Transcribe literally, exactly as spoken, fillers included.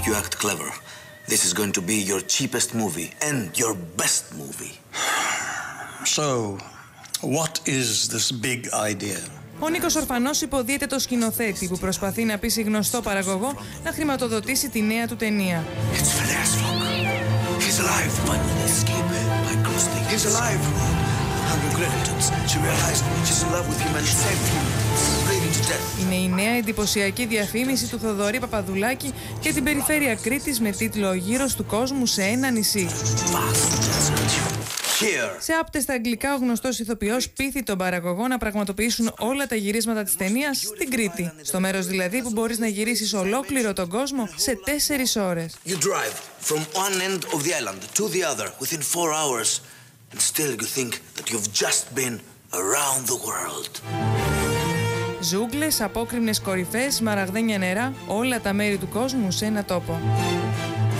you act clever, this is going to be your cheapest movie and your best movie. So, what is this big idea? Ο Νίκος Ορφανός υποδίεται το σκηνοθέτη που προσπαθεί να πείσει γνωστό παραγωγό να χρηματοδοτήσει τη νέα του ταινία. It's Phineas Fogg. He's alive, but escape by ghosting. He's alive. Hundred creditors. She realized she's in love with him and saved him. Bleeding to death. Είναι η νέα εντυπωσιακή διαφήμιση του Θοδωρή Παπαδουλάκη για την περιφέρεια Κρήτης με τίτλο «Ο γύρος του κόσμου σε ένα νησί». Σε άπτεστα αγγλικά, ο γνωστός ηθοποιός πείθει τον παραγωγό να πραγματοποιήσουν όλα τα γυρίσματα της ταινίας στην Κρήτη. Στο μέρος δηλαδή που μπορείς να γυρίσεις ολόκληρο τον κόσμο σε τέσσερις ώρες. You drive from one end of the island to the other within four hours and still you think that you've just been around the world. Ζούγκλες, απόκρημνες κορυφές, σμαραγδένια νερά, όλα τα μέρη του κόσμου σε ένα τόπο.